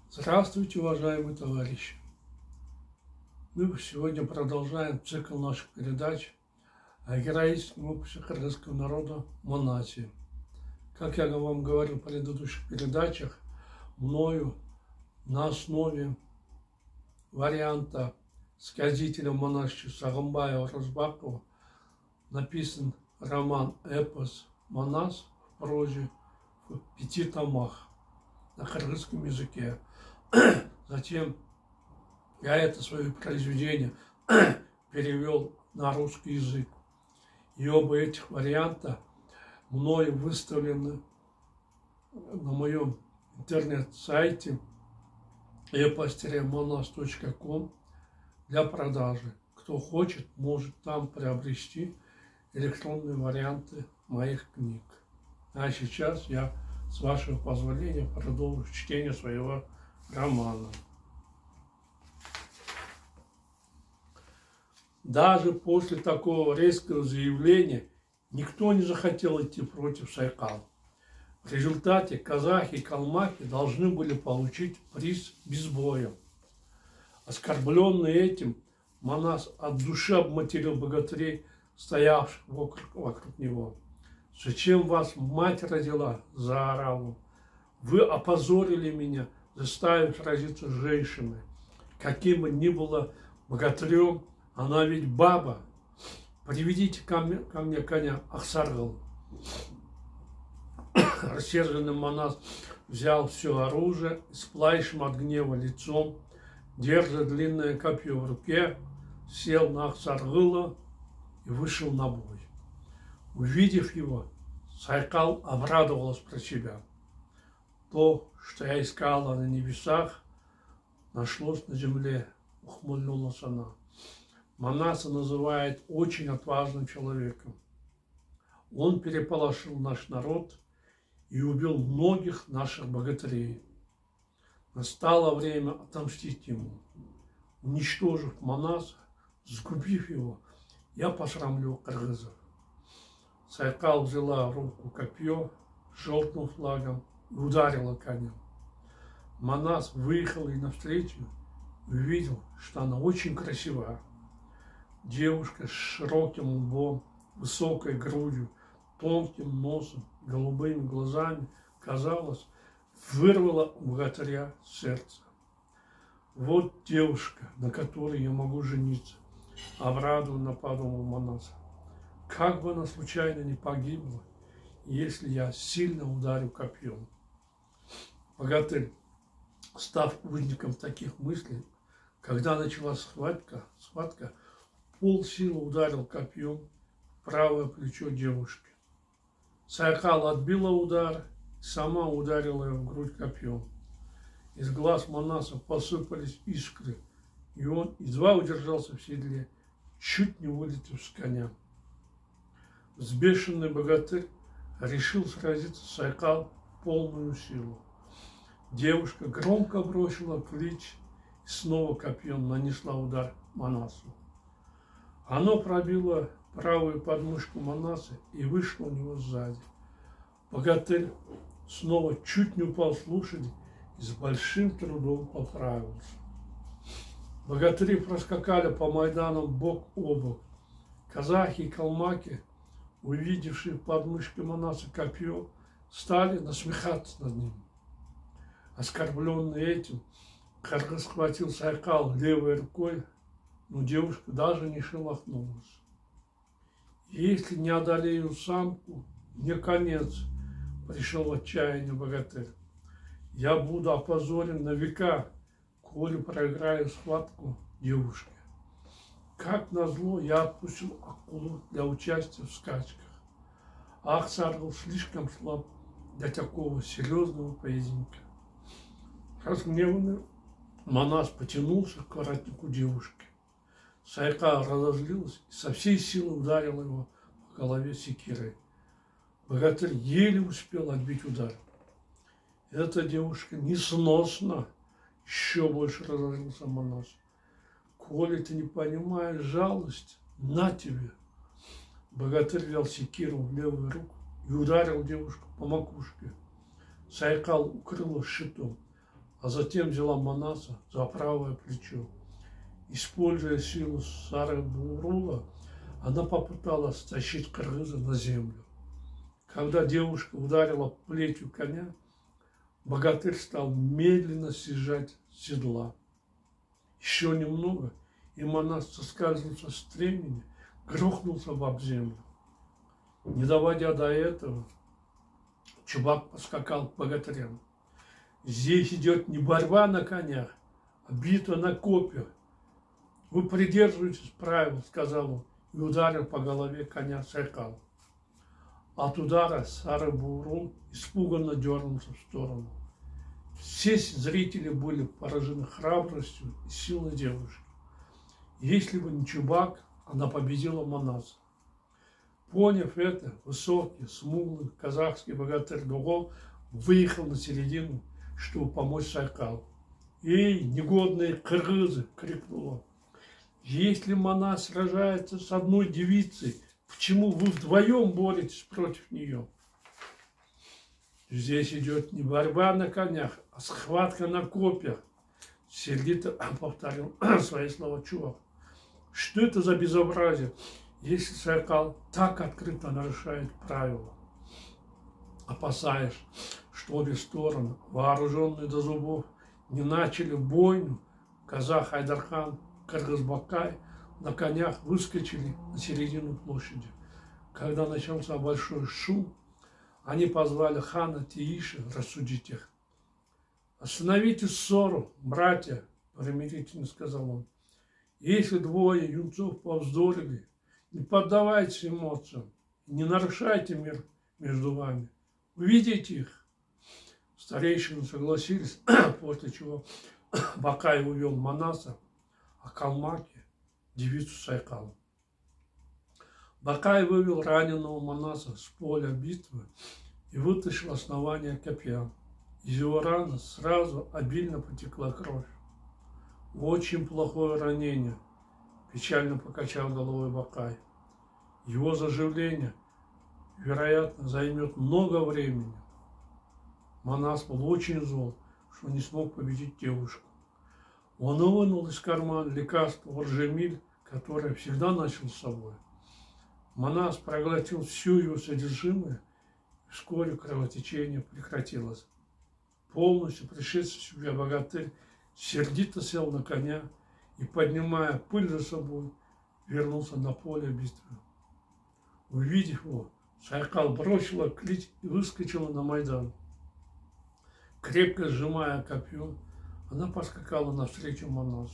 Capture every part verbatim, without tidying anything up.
Здравствуйте, уважаемые товарищи! Мы сегодня продолжаем цикл наших передач о героическом опыте кыргызского народа Манасе. Как я вам говорил в предыдущих передачах, мною на основе варианта сказителя монашества Сагынбаева-Розбакова написан роман-эпос «Манас» в прозе в пяти томах на кыргызском языке. Затем я это свое произведение перевел на русский язык. И оба этих варианта мною выставлены на моем интернет-сайте эпос тире манас точка ком для продажи. Кто хочет, может там приобрести электронные варианты моих книг. А сейчас я, с вашего позволения, продолжу чтение своего романа. Даже после такого резкого заявления никто не захотел идти против Сайкала. В результате казахи и калмаки должны были получить приз без боя. Оскорбленный этим, Манас от души обматерил богатырей, стоявших вокруг, вокруг него. «Зачем вас мать родила?» – заорал он. «Вы опозорили меня, заставив сразиться с женщиной. Каким бы ни было богатырем, она ведь баба. Приведите ко мне, ко мне коня Ахсаргал». Рассерженный Манас взял все оружие с пылающим от гнева лицом, держа длинное копье в руке, сел на Ахсаргала и вышел на бой. Увидев его, Сайкал обрадовалась про себя. То, что я искала на небесах, нашлось на земле, ухмыльнулась она. Манаса называет очень отважным человеком. Он переполошил наш народ и убил многих наших богатырей. Настало время отомстить ему. Уничтожив Манаса, сгубив его, я посрамлю кыргызов. Сайкал взяла в руку копье, желтым флагом, и ударила конем. Манас выехал ей навстречу и увидел, что она очень красива. Девушка с широким лбом, высокой грудью, тонким носом, голубыми глазами, казалось, вырвала у богатыря сердце. «Вот девушка, на которой я могу жениться», — обрадованно подумал Манас. «Как бы она случайно не погибла, если я сильно ударю копьем». Богатырь, став узником таких мыслей, когда началась схватка, схватка, полсилы ударил копьем в правое плечо девушки. Сайкал отбила удар, сама ударила ее в грудь копьем. Из глаз Манаса посыпались искры, и он едва удержался в седле, чуть не вылетев с коня. Взбешенный богатырь решил сразиться с Сайкал в полную силу. Девушка громко бросила клич и снова копьем нанесла удар Манасу. Оно пробило правую подмышку Манаса и вышло у него сзади. Богатырь снова чуть не упал с лошади и с большим трудом поправился. Богатыри проскакали по Майданам бок о бок. Казахи и калмаки, увидевшие в подмышке Манаса копье, стали насмехаться над ним. Оскорбленный этим, кыргыз схватил Сайкал левой рукой, но девушка даже не шелохнулась. «Если не одолею самку, мне конец», — пришел в отчаяние богатырь. «Я буду опозорен на века, коли проиграю схватку девушки». Как назло, я отпустил акулу для участия в скачках. Ахсаргал слишком слаб для такого серьезного поединка. Разгневанный Манас потянулся к воротнику девушки. Сайкал разозлилась и со всей силы ударила его по голове секирой. Богатырь еле успел отбить удар. «Эта девушка несносна!» — еще больше разозлился Манас. «Коли ты не понимаешь жалость, на тебе!» Богатырь взял секиру в левую руку и ударил девушку по макушке. Сайкал укрылась щитом, а затем взяла Манаса за правое плечо. Используя силу Сары-Бурула, она попыталась стащить кыргыза на землю. Когда девушка ударила плетью коня, богатырь стал медленно съезжать с седла. Еще немного, и Манас, соскальзнув со стремени, грохнулся об землю. Не доводя до этого, Чубак поскакал к богатырям. Здесь идет не борьба на конях, а битва на копьях. Вы придерживаетесь правил, сказал он, и ударил по голове коня Сайкала. От удара Сары-Бурул испуганно дернулся в сторону. Все зрители были поражены храбростью и силой девушки. Если бы не Чубак, она победила Манаса. Поняв это, высокий, смуглый казахский богатырь Дуго выехал на середину, чтобы помочь Сайкалу. «Эй, негодные кыргызы!» — крикнул он. «Если Манас сражается с одной девицей, почему вы вдвоем боретесь против нее?» «Здесь идет не борьба на конях, а схватка на копьях», — сердито повторил свои слова Чубак. «Что это за безобразие, если Сайкал так открыто нарушает правила?» Опасаясь, что обе стороны, вооруженные до зубов, не начали бойню, казах Айдархан, Кыргызбакай на конях выскочили на середину площади. Когда начался большой шум, они позвали хана Тииша рассудить их. «Остановите ссору, братья», — примирительно сказал он. «Если двое юнцов повздорили, не поддавайтесь эмоциям, не нарушайте мир между вами. Увидите их». Старейшины согласились, после чего Бакай увел Манаса, а Калмаки – девицу Сайкала. Бакай вывел раненого Манаса с поля битвы и вытащил основание копья. Из его раны сразу обильно потекла кровь. «Очень плохое ранение», – печально покачал головой Бакай. «Его заживление, вероятно, займет много времени». Манас был очень зол, что не смог победить девушку. Он вынул из кармана лекарство Оржемиль, которое всегда носил с собой. Манас проглотил всю его содержимое, и вскоре кровотечение прекратилось. Полностью пришедший в себя богатырь сердито сел на коня и, поднимая пыль за собой, вернулся на поле битвы. Увидев его, Сайкал бросила клич и выскочила на Майдан. Крепко сжимая копье, она поскакала навстречу Манасу.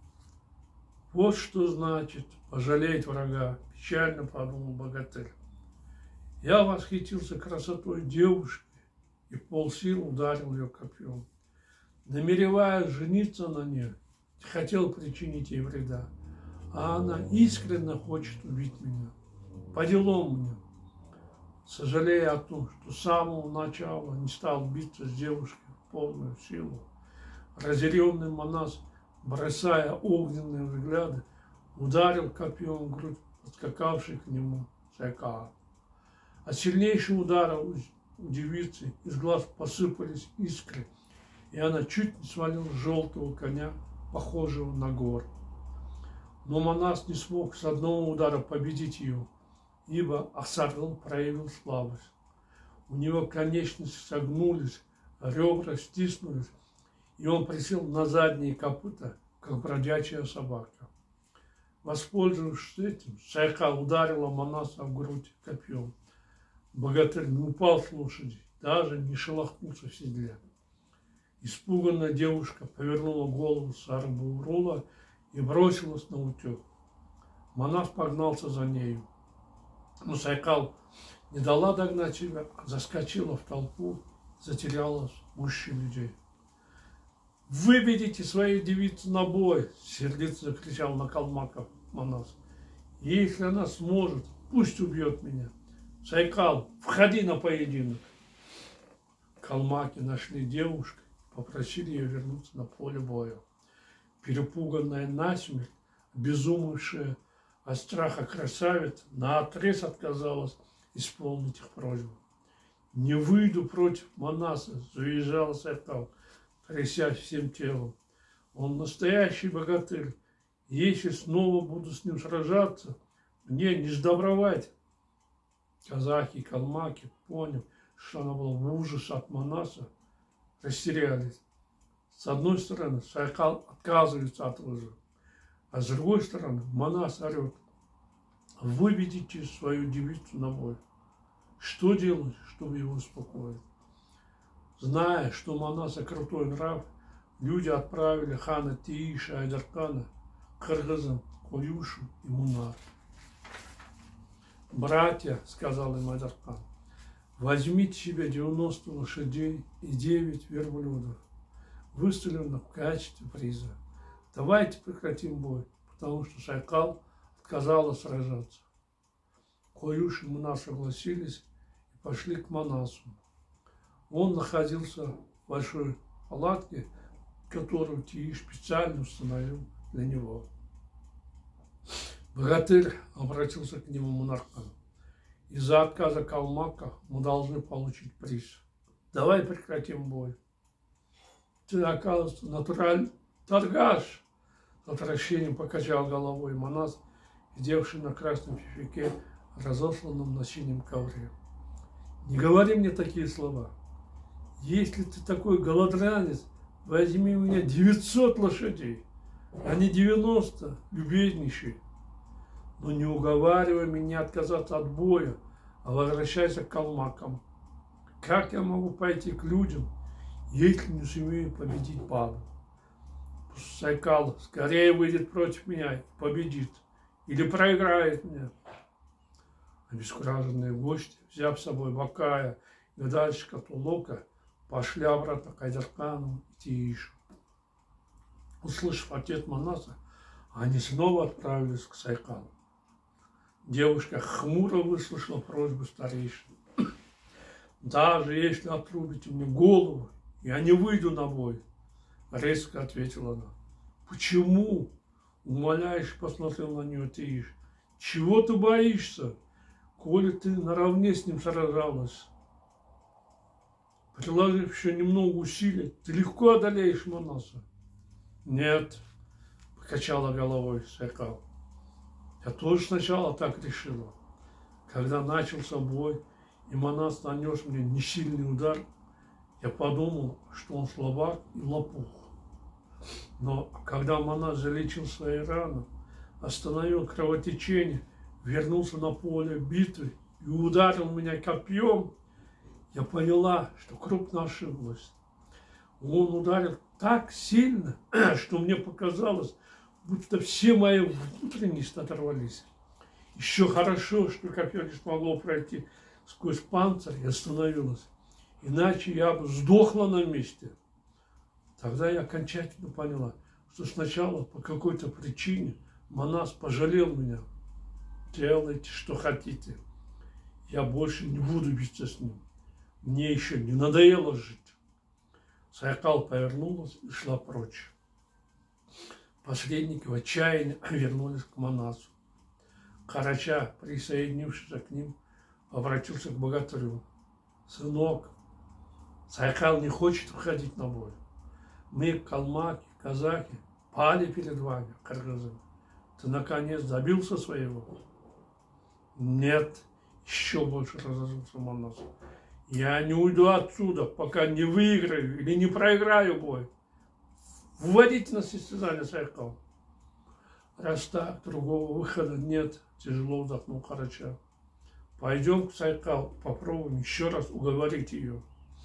«Вот что значит пожалеть врага», – печально подумал богатырь. Я восхитился красотой девушки и вполсилы ударил ее копьем. Намереваясь жениться на ней, хотел причинить ей вреда, а она искренне хочет убить меня. По делам мне. Сожалея о том, что с самого начала не стал биться с девушкой в полную силу, разъяренный Манас, бросая огненные взгляды, ударил копьем в грудь подскакавшей к нему Сайкала. От сильнейшего удара у девицы из глаз посыпались искры, и она чуть не свалила желтого коня, похожего на гор. Но Манас не смог с одного удара победить ее, ибо Ахсаргал проявил слабость. У него конечности согнулись, ребра стиснулись, и он присел на задние копыта, как бродячая собака. Воспользовавшись этим, Сайкал ударила Манаса в грудь копьем. Богатырь не упал с лошади, даже не шелохнулся в седле. Испуганная девушка повернула голову Сары-Бурула и бросилась на утек. Манас погнался за нею. Но Сайкал не дала догнать себя, заскочила в толпу, затерялась в гуще людей. «Выведите свои девицы на бой!» — сердито закричал на калмаков Манас. «Если она сможет, пусть убьет меня. Сайкал, входи на поединок!» Калмаки нашли девушку и попросили ее вернуться на поле боя. Перепуганная насмерть, обезумевшая от страха красавица наотрез отказалась исполнить их просьбу. «Не выйду против Манаса!» — завизжал Сайкал. трясясь всем телом. Он настоящий богатырь. Если снова буду с ним сражаться, мне не сдобровать. Казахи и калмаки, поняв, что она была в ужасе от Манаса, растерялись. С одной стороны, Сайкал отказывается от лжи, а с другой стороны, Манас орет: выведите свою девицу на бой. Что делать, чтобы его успокоить? Зная, что у Манаса крутой нрав, люди отправили хана Тииша и Айдархана к кыргызам Коюшу и Мунару. «Братья, — сказал им Айдархан, — возьмите себе девяносто лошадей и девять верблюдов, выставленных в качестве приза. Давайте прекратим бой, потому что Сайкал отказалась сражаться». Коюш и Мунар согласились и пошли к Манасу. Он находился в большой палатке, которую Тииш специально установил для него. Богатырь обратился к нему Мунархан: из-за отказа калмака мы должны получить приз. Давай прекратим бой. Ты, оказывается, натуральный торгаш. С отвращением покачал головой Манас, сидевший на красном тюфяке, разосланном на синем ковре. Не говори мне такие слова. Если ты такой голодранец, возьми у меня девятьсот лошадей, а не девяносто, любезнейший. Но не уговаривай меня отказаться от боя, а возвращайся к калмакам. Как я могу пойти к людям, если не сумею победить бабу? Пусть Сайкал скорее выйдет против меня и победит, или проиграет меня. Обескураженные гости, взяв с собой Бакая и Гадальщика Тулока, пошли обратно к Айдархану и Тиишу. Услышав ответ Манаса, они снова отправились к Сайкалу. Девушка хмуро выслушала просьбу старейшин. «Даже если отрубите мне голову, я не выйду на бой», — резко ответила она. «Почему?» — умоляюще посмотрел на нее Тииш. «Чего ты боишься, коли ты наравне с ним сражалась? Приложив еще немного усилий, ты легко одолеешь Манаса». «Нет», — покачала головой Сайкал. «Я тоже сначала так решила. Когда начался бой, и Манас нанес мне несильный удар, я подумал, что он слабак и лопух. Но когда Манас залечил свои раны, остановил кровотечение, вернулся на поле битвы и ударил меня копьем, я поняла, что крупно ошиблась. Он ударил так сильно, что мне показалось, будто все мои внутренности оторвались. Еще хорошо, что копье не смогло пройти сквозь панцирь и остановилось. Иначе я бы сдохла на месте. Тогда я окончательно поняла, что сначала по какой-то причине Манас пожалел меня. Делайте, что хотите. Я больше не буду биться с ним. Мне еще не надоело жить». Сайкал повернулась и шла прочь. Посредники в отчаянии вернулись к Манасу. Карача, присоединившийся к ним, обратился к богатырю: «Сынок, Сайкал не хочет выходить на бой. Мы, калмаки, казахи, пали перед вами, кыргызы. Ты, наконец, добился своего?» «Нет», — еще больше разозлился Манас. «Я не уйду отсюда, пока не выиграю или не проиграю бой. Вводите на состязание, Сайкал». «Раз так, другого выхода нет», — тяжело вздохнул Карача. «Пойдем к Сайкал, попробуем еще раз уговорить ее».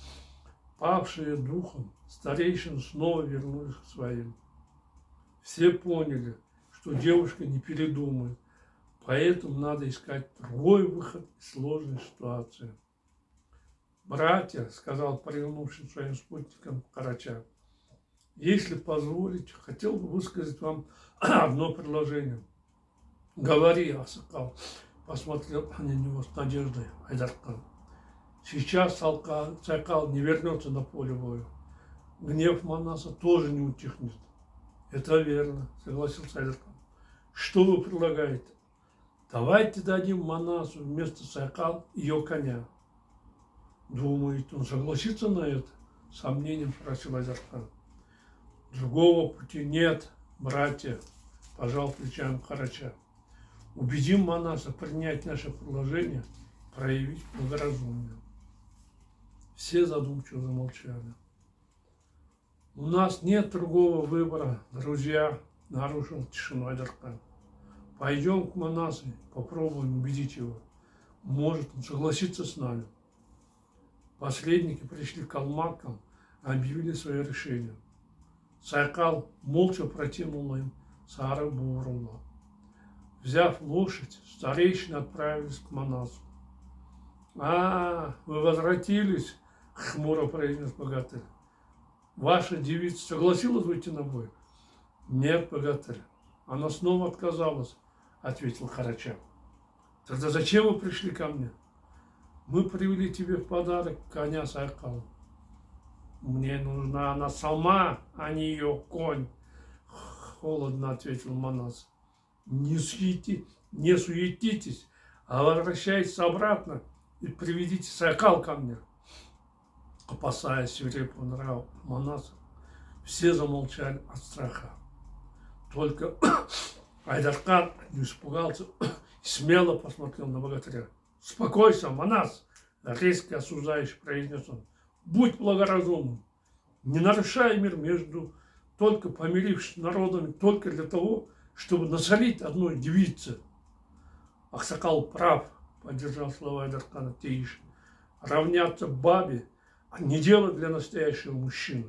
Павшие духом, старейшины снова вернулись к своим. Все поняли, что девушка не передумает, поэтому надо искать другой выход из сложной ситуации. «Братья, — сказал приглянувший своим спутникам Карача, — если позволите, хотел бы высказать вам одно предложение». «Говори, Асакал», — посмотрел на него с надеждой Айдархан. «Сейчас Сайкал не вернется на поле боя. Гнев Манаса тоже не утихнет». «Это верно», — согласился Айдархан. «Что вы предлагаете?» «Давайте дадим Манасу вместо Сайкал ее коня». «Думаете, он согласится на это?» — сомнением спросил Айдархан. Другого пути нет, братья, пожал плечами Карача. Убедим Манаса принять наше предложение, проявить благоразумие. Все задумчиво замолчали. У нас нет другого выбора, друзья, нарушил тишину Айдархан. Пойдем к Манасу, попробуем убедить его. Может, он согласится с нами. Посредники пришли к калмакам и объявили свое решение. Сайкал молча протянул им сары бурула. Взяв лошадь, старейшины отправились к Манасу. «А, вы возвратились?» — хмуро произнес богатырь. «Ваша девица согласилась выйти на бой?» «Нет, богатырь, она снова отказалась», — ответил Карача. «Тогда зачем вы пришли ко мне?» «Мы привели тебе в подарок коня Сайкала». «Мне нужна она сама, а не ее конь», — холодно ответил Манас. «Не, суети, не суетитесь, а возвращайтесь обратно и приведите Сайкал ко мне». Опасаясь свирепого нрава Манаса, все замолчали от страха. Только Айдархан не испугался и смело посмотрел на богатыря. «Успокойся, Манас!» — резко осуждающе произнес он. «Будь благоразумным, не нарушай мир между только помирившись народами только для того, чтобы насолить одной девице». Аксакал прав, поддержал слова Айдархана Теиш. Равняться бабе, а не дело для настоящего мужчины.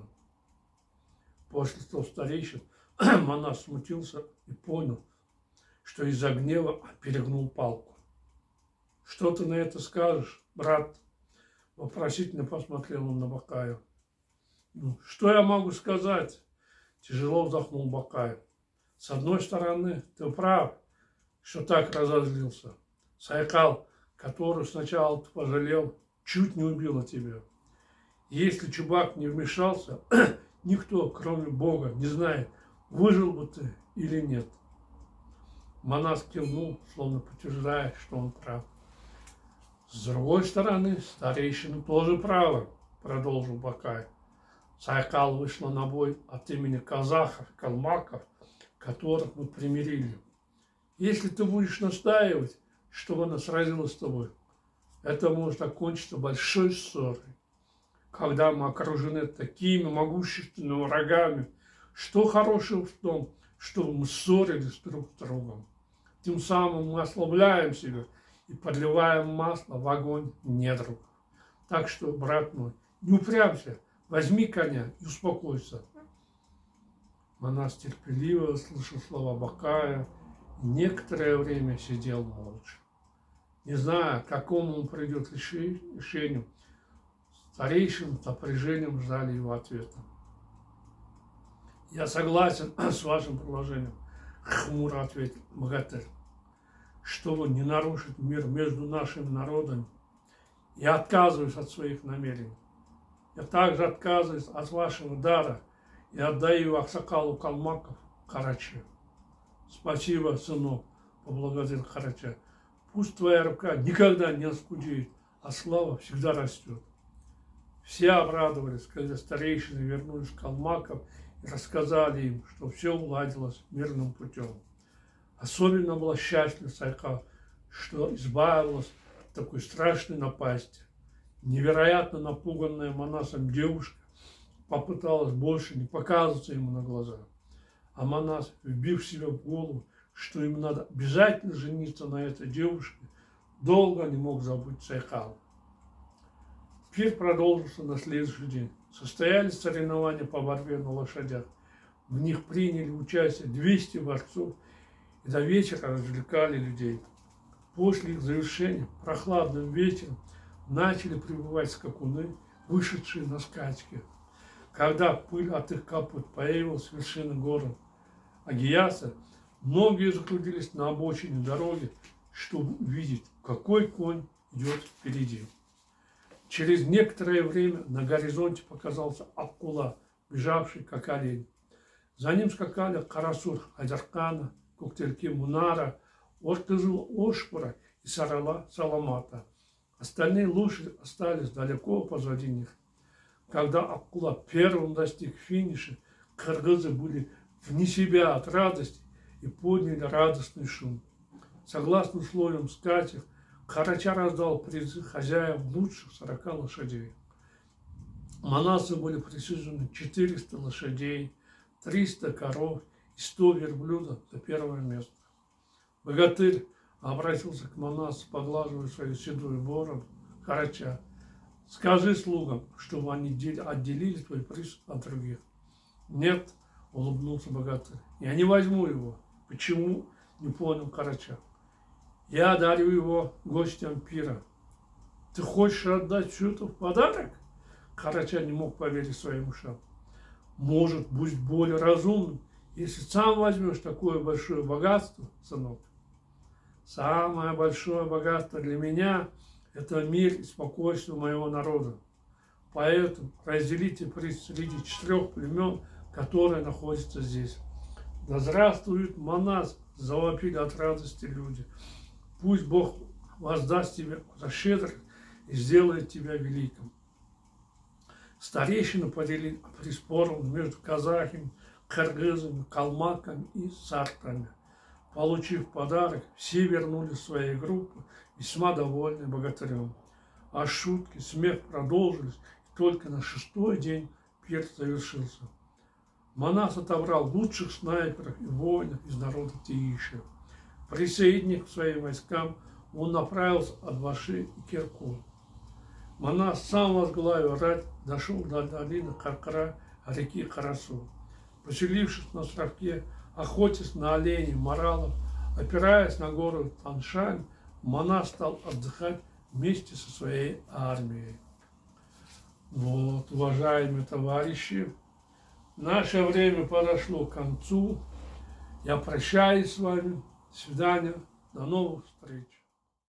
После слов старейшин Манас смутился и понял, что из-за гнева перегнул палку. «Что ты на это скажешь, брат?» — вопросительно посмотрел он на Бакая. «Ну, что я могу сказать?» — тяжело вздохнул Бакай. «С одной стороны, ты прав, что так разозлился. Сайкал, который сначала ты пожалел, чуть не убила тебя. Если Чубак не вмешался, никто, кроме Бога, не знает, выжил бы ты или нет». Манас кивнул, словно подтверждая, что он прав. «С другой стороны, старейшины тоже правы», — продолжил Бакай. «Сайкал вышла на бой от имени казахов, калмаков, которых мы примирили. Если ты будешь настаивать, чтобы она сразилась с тобой, это может окончиться большой ссорой. Когда мы окружены такими могущественными врагами, что хорошего в том, чтобы мы ссорились друг с другом? Тем самым мы ослабляем себя и подливаем масло в огонь недругов. Так что, брат мой, не упрямься, возьми коня и успокойся». Манас терпеливо слышал слова Бакая и некоторое время сидел молча. Не зная, к какому он придет решению, старейшин с напряжением ждали его ответа. «Я согласен с вашим предложением», — хмуро ответил богатырь. «Чтобы не нарушить мир между нашими народами, я отказываюсь от своих намерений. Я также отказываюсь от вашего дара и отдаю Аксакалу калмаков Караче». «Спасибо, сынок», — поблагодарил Карача. «Пусть твоя рука никогда не оскудеет, а слава всегда растет». Все обрадовались, когда старейшины вернулись к калмакам и рассказали им, что все уладилось мирным путем. Особенно была счастлива Сайкал, что избавилась от такой страшной напасти. Невероятно напуганная Манасом девушка попыталась больше не показываться ему на глаза. А Манас, вбив себе в голову, что ему надо обязательно жениться на этой девушке, долго не мог забыть Сайкал. Пир продолжился на следующий день. Состоялись соревнования по борьбе на лошадях. В них приняли участие двести борцов и до вечера развлекали людей. После их завершения прохладным вечером начали прибывать скакуны, вышедшие на скачки. Когда пыль от их копыт появилась с вершины горы Агияса, многие затрудились на обочине дороги, чтобы увидеть, какой конь идет впереди. Через некоторое время на горизонте показался Аккула, бежавший как олень. За ним скакали Карасур Айдархана, Коктельки Мунара, Ортызыл Ошпура и Сарала Саламата. Остальные лошади остались далеко позади них. Когда Акула первым достиг финиша, кыргызы были вне себя от радости и подняли радостный шум. Согласно условиям скатерть, Карача раздал призы хозяевам лучших сорока лошадей. Манасу были присуждены четыреста лошадей, триста коров и сто верблюдов за первое место. Богатырь обратился к Манасу, поглаживая свою седую бороду. Карача: скажи слугам, чтобы они отделили твой приз от других. Нет, улыбнулся богатырь, я не возьму его. Почему? Не понял Карача. Я дарю его гостям пира. Ты хочешь отдать все это в подарок? Карача не мог поверить своим ушам. Может, будь более разумным, если сам возьмешь такое большое богатство, сынок. Самое большое богатство для меня – это мир и спокойствие моего народа. Поэтому разделите приз среди четырех племен, которые находятся здесь. Да здравствует Манас, завопили от радости люди. Пусть Бог воздаст тебе за щедрость и сделает тебя великим. Старейшины поделили приз поровну между казахами, кыргызами, калмаками и сарками. Получив подарок, все вернулись в свои группы, весьма довольны богатырем. А шутки, смех продолжились, и только на шестой день пир завершился. Манас отобрал лучших снайперов и воинов из народа Теиши. Присоединив к своим войскам, он направился от Баши и Киркулу. Манас сам возглавил рать, дошел до долины Каркара, реки Карасу. Поселившись на островке, охотясь на оленей, моралов, опираясь на гору Таншань, Манас стал отдыхать вместе со своей армией. Вот, уважаемые товарищи, наше время подошло к концу. Я прощаюсь с вами. До свидания. До новых встреч.